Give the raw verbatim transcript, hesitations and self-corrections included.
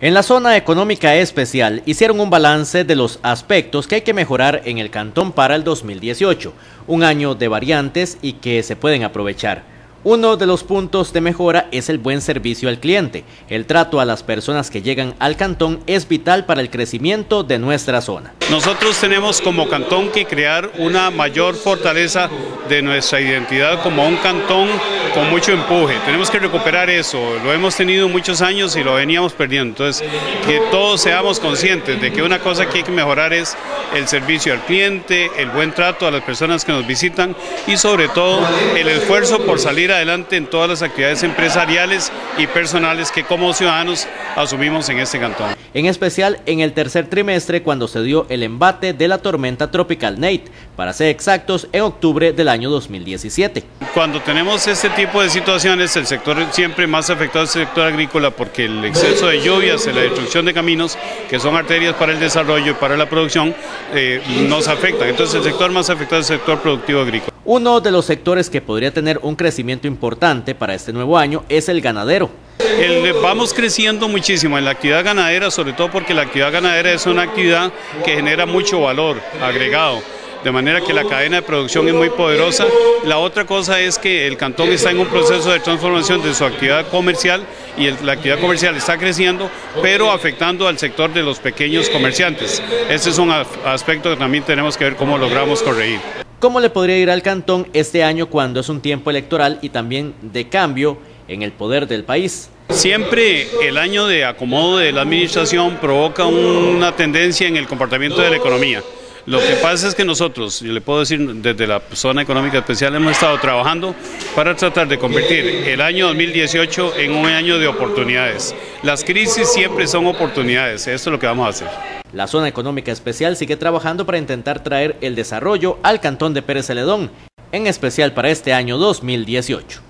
En la zona económica especial hicieron un balance de los aspectos que hay que mejorar en el cantón para el dos mil dieciocho, un año de variantes y que se pueden aprovechar. Uno de los puntos de mejora es el buen servicio al cliente. El trato a las personas que llegan al cantón es vital para el crecimiento de nuestra zona. Nosotros tenemos como cantón que crear una mayor fortaleza de nuestra identidad como un cantón con mucho empuje. Tenemos que recuperar eso, lo hemos tenido muchos años y lo veníamos perdiendo. Entonces, que todos seamos conscientes de que una cosa que hay que mejorar es el servicio al cliente, el buen trato a las personas que nos visitan y sobre todo el esfuerzo por salir adelante en todas las actividades empresariales y personales que como ciudadanos asumimos en este cantón. En especial en el tercer trimestre, cuando se dio el embate de la tormenta tropical Nate, para ser exactos, en octubre del año dos mil diecisiete. Cuando tenemos este tipo de situaciones, el sector siempre más afectado es el sector agrícola, porque el exceso de lluvias, la destrucción de caminos, que son arterias para el desarrollo y para la producción, eh, nos afectan. Entonces el sector más afectado es el sector productivo agrícola. Uno de los sectores que podría tener un crecimiento importante para este nuevo año es el ganadero. El, vamos creciendo muchísimo en la actividad ganadera, sobre todo porque la actividad ganadera es una actividad que genera mucho valor agregado, de manera que la cadena de producción es muy poderosa. La otra cosa es que el cantón está en un proceso de transformación de su actividad comercial y el, la actividad comercial está creciendo, pero afectando al sector de los pequeños comerciantes. Este es un aspecto que también tenemos que ver cómo logramos corregir. ¿Cómo le podría ir al cantón este año cuando es un tiempo electoral y también de cambio en el poder del país? Siempre el año de acomodo de la administración provoca una tendencia en el comportamiento de la economía. Lo que pasa es que nosotros, yo le puedo decir desde la zona económica especial, hemos estado trabajando para tratar de convertir el año dos mil dieciocho en un año de oportunidades. Las crisis siempre son oportunidades, esto es lo que vamos a hacer. La zona económica especial sigue trabajando para intentar traer el desarrollo al cantón de Pérez Celedón, en especial para este año dos mil dieciocho.